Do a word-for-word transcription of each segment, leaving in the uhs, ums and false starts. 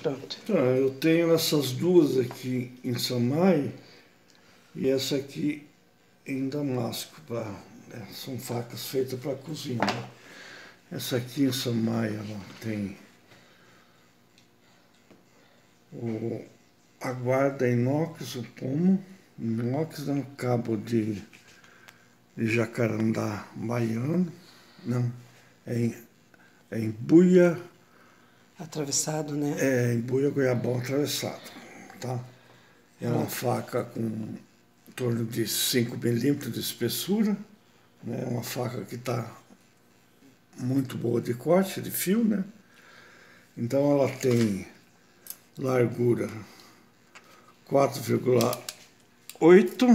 Pronto. Então, eu tenho essas duas aqui em samai e essa aqui em damasco. Pra, né, são facas feitas para cozinha. Né? Essa aqui em samai, ela tem o, a guarda inox, o pomo, inox, né, o cabo de, de jacarandá baiano. Não, é em, é em buia... Atravessado, né? É, em buia goiabão atravessado, tá? É uma faca com em torno de cinco milímetros de espessura, né? Uma faca que está muito boa de corte, de fio, né? Então ela tem largura quatro vírgula oito,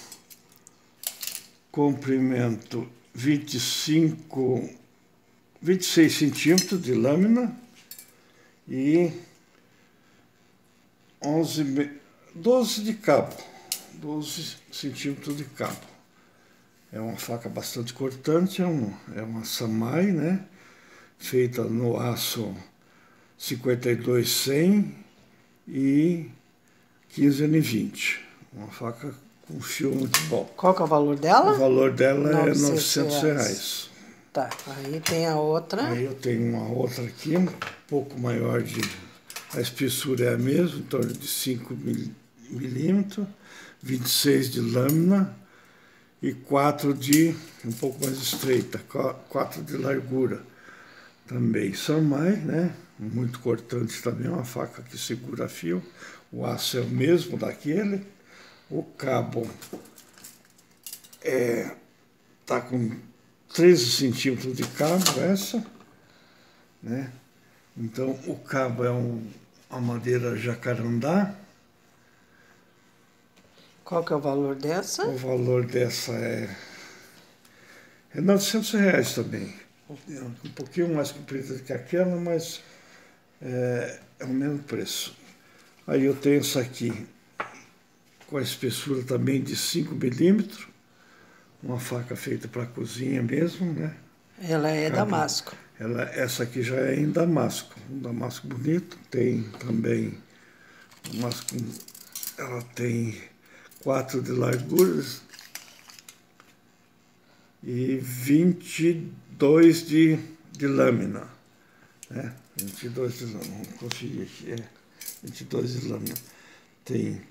comprimento vinte e cinco, vinte e seis centímetros de lâmina e onze, doze de cabo, doze centímetros de cabo. É uma faca bastante cortante, é, um, é uma samai, né? Feita no aço cinquenta e dois cem e quinze N vinte. Uma faca com fio muito bom. Qual que é o valor dela? O valor dela é novecentos novecentos reais. reais. Tá, aí tem a outra. Aí eu tenho uma outra aqui, um pouco maior de... A espessura é a mesma, em torno de cinco milímetros, vinte e seis de lâmina e quatro de, um pouco mais estreita, quatro de largura. Também samai, né? Muito cortante também, uma faca que segura fio. O aço é o mesmo daquele. O cabo é, tá com treze centímetros de cabo, essa, né? Então, o cabo é um, uma madeira jacarandá. Qual que é o valor dessa? O valor dessa é, é novecentos reais também. É um pouquinho mais comprida que aquela, mas é, é o mesmo preço. Aí eu tenho essa aqui, com a espessura também de cinco milímetros. Uma faca feita para cozinha mesmo, né? Ela é Cabe, damasco. Ela, essa aqui já é em damasco, um damasco bonito. Tem também, damasco, ela tem quatro de largura e vinte e dois de, de lâmina, né? vinte e dois de lâmina, vamos conferir aqui, é vinte e dois de lâmina. Tem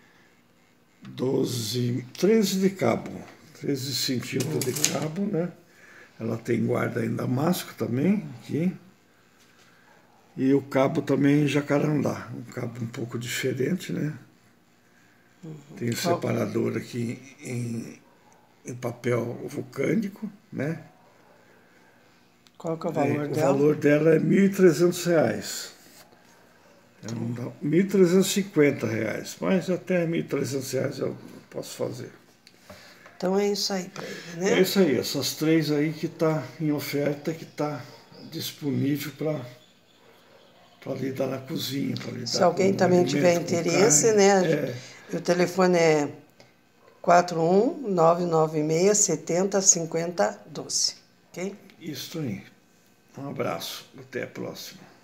doze, treze de cabo, treze centímetros de cabo, né? Ela tem guarda em damasco também, aqui. E o cabo também em jacarandá, um cabo um pouco diferente, né? Tem o separador aqui em, em papel vulcânico, né? Qual que é o valor é, dela? O valor dela é mil e trezentos reais. É um, mil trezentos e cinquenta reais, mas até mil e trezentos reais eu posso fazer. Então é isso aí para ele, né? É isso aí, essas três aí que tá em oferta, que tá disponível para para lidar na cozinha, para lidar. Se alguém com também alimento, tiver com interesse, carne, né? é. O telefone é quatro um nove nove seis sete zero cinco zero um dois, ok? Isso aí. Um abraço, até a próxima.